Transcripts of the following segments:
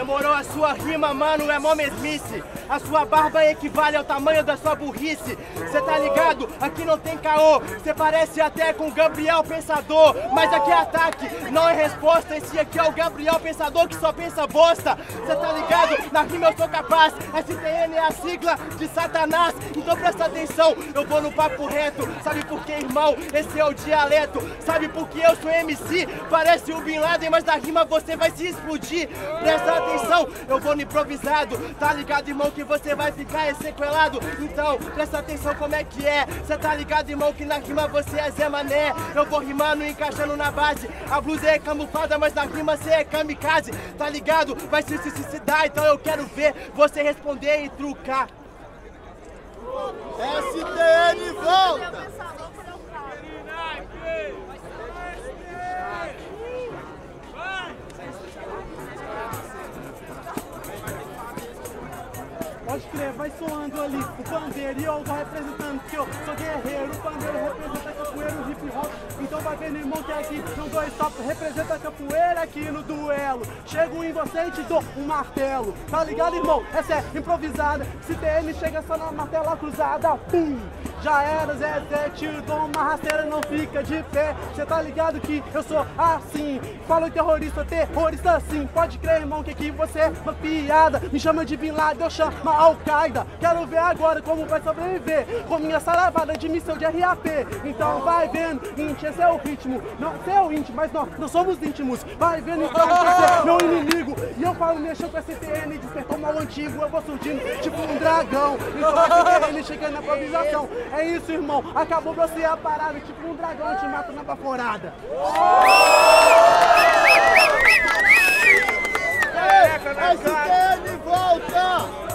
Demorou, a sua rima, mano, é mó mesmice. A sua barba equivale ao tamanho da sua burrice. Cê tá ligado? Aqui não tem caô. Cê parece até com o Gabriel Pensador. Mas aqui é ataque, não é resposta. Esse aqui é o Gabriel Pensador que só pensa bosta. Cê tá ligado? Na rima eu sou capaz. STN é a sigla de Satanás. Então presta atenção, eu vou no papo reto. Sabe por que, irmão? Esse é o dialeto. Sabe por que eu sou MC? Parece o Bin Laden, mas na rima você vai se explodir. Presta atenção, eu vou no improvisado. Tá ligado, irmão, que você vai ficar sequelado. Então, presta atenção como é que é. Cê tá ligado, irmão, que na rima você é Zé Mané. Eu vou rimando e encaixando na base. A blusa é camuflada, mas na rima cê é kamikaze. Tá ligado? Vai se dar, então eu quero ver você responder e trucar. STN volta! Pode crer, vai soando ali o pandeiro e eu vou representando, que eu sou guerreiro. O pandeiro representa capoeira, o hip hop. Então vai vendo, irmão, que aqui não dou stop, representa a capoeira aqui no duelo. Chego em você e te dou um martelo. Tá ligado, irmão? Essa é improvisada. Se TN chega só na martela cruzada, pum! Já era, Zé, te dou uma rasteira, não fica de pé. Cê tá ligado que eu sou assim. Falo terrorista sim. Pode crer, irmão, que aqui você é uma piada. Me chama de Bin Laden, eu chamo Al-Qaeda. Quero ver agora como vai sobreviver com minha saravada de missão de RAP. Então vai vendo, íntima, esse é o ritmo. Não, você é o íntimo, mas nós somos íntimos. Vai vendo então que você é meu inimigo. E eu falo, mexendo com esse TN, despertou mal antigo. Eu vou surgindo tipo um dragão. Então ele chega na improvisação. É isso, irmão. Acabou você a parada, tipo um dragão te mata na baforada. STN volta!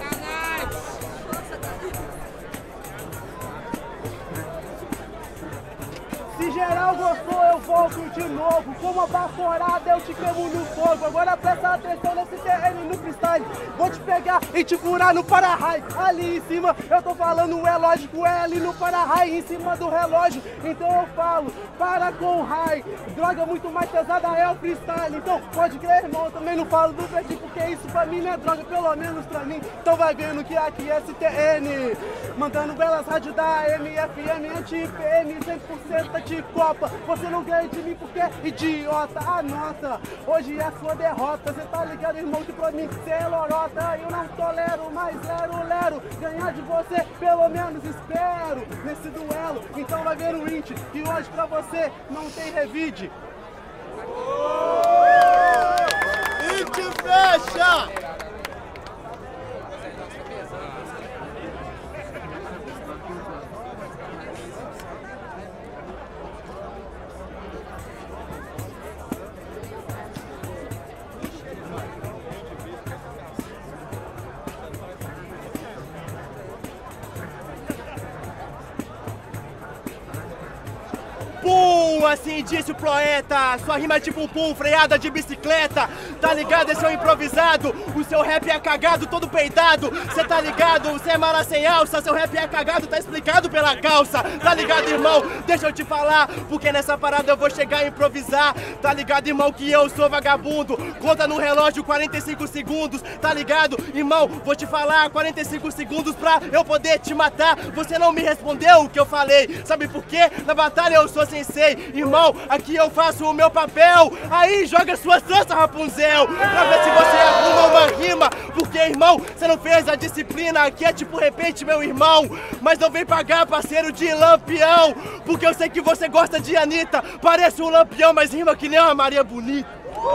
Se geral gostou, eu volto de novo. Com uma baforada eu te queimo no fogo. Agora presta atenção nesse TN no freestyle. Vou te pegar e te furar no para-raio. Ali em cima eu tô falando, é lógico, é ali no para-raio, em cima do relógio. Então eu falo, para com o raio. Droga muito mais pesada é o freestyle. Então pode crer, irmão, eu também não falo do Brasil, porque isso pra mim não é droga, pelo menos pra mim. Então vai vendo que aqui é STN, mandando belas rádios da MFM, anti-PM, 100% de Copa. Você não ganha de mim porque é idiota. Anota, hoje é sua derrota. Cê tá ligado, irmão, que pra mim cê é lorota. Eu não tolero mais lero. Ganhar de você, pelo menos espero nesse duelo. Então vai ver o int, que hoje pra você não tem revide. Int fecha! Pum, assim disse o poeta. Sua rima é tipo um pum, freada de bicicleta. Tá ligado? Esse é o improvisado. O seu rap é cagado, todo peidado. Cê tá ligado? Cê é mala sem alça. Seu rap é cagado, tá explicado pela calça. Tá ligado, irmão? Deixa eu te falar, porque nessa parada eu vou chegar a improvisar. Tá ligado, irmão, que eu sou vagabundo. Conta no relógio 45 segundos. Tá ligado, irmão? Vou te falar 45 segundos pra eu poder te matar. Você não me respondeu o que eu falei. Sabe por quê? Na batalha eu sou sensei. Irmão, aqui eu faço o meu papel. Aí joga sua trança, Rapunzel, pra ver se você arruma uma rima. Porque, irmão, você não fez a disciplina. Aqui é tipo repente, meu irmão. Mas não vem pagar, parceiro de lampião. Porque eu sei que você gosta de Anitta. Parece um lampião, mas rima que nem uma Maria Bonita.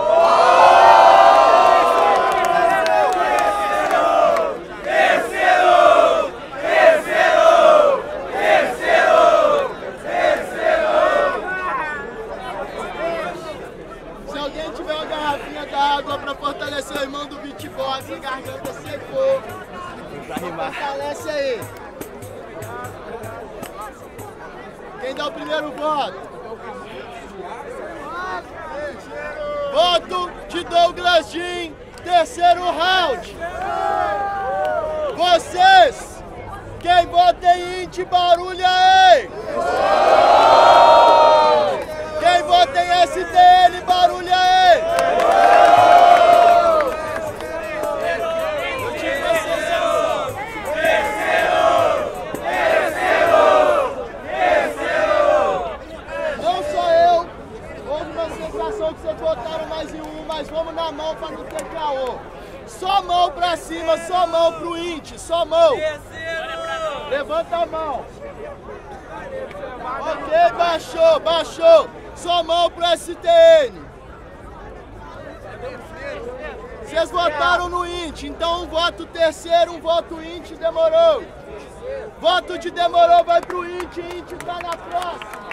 Pra fortalecer o irmão do beatbox, a garganta secou. Fortalece aí. Quem dá o primeiro voto? Voto de Douglas Jean, terceiro round. Vocês, quem vota em int, barulha aí. Quem vota em STN, barulha aí. sua mão. Levanta a mão. Ok, baixou, baixou. Sua mão pro STN. Vocês votaram no INT, então um voto terceiro, um voto INT, demorou. Voto de demorou vai pro INT, INT tá na próxima.